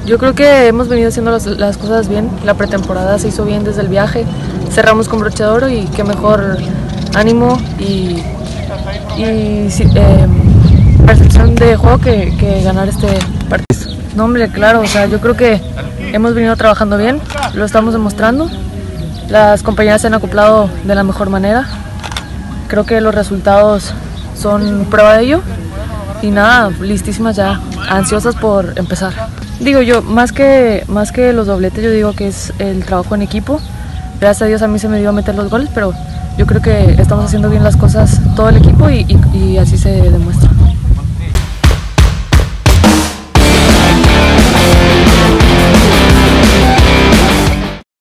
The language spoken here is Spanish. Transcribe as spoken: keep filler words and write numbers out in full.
Yo creo que hemos venido haciendo las, las cosas bien. La pretemporada se hizo bien desde el viaje. Cerramos con broche de oro y qué mejor ánimo y, y eh, percepción de juego que, que ganar este partido. No, hombre, claro, o sea, yo creo que hemos venido trabajando bien, lo estamos demostrando. Las compañeras se han acoplado de la mejor manera. Creo que los resultados son prueba de ello. Y nada, listísimas ya, ansiosas por empezar. Digo yo, más que, más que los dobletes, yo digo que es el trabajo en equipo. Gracias a Dios a mí se me dio a meter los goles, pero yo creo que estamos haciendo bien las cosas todo el equipo y, y, y así se demuestra.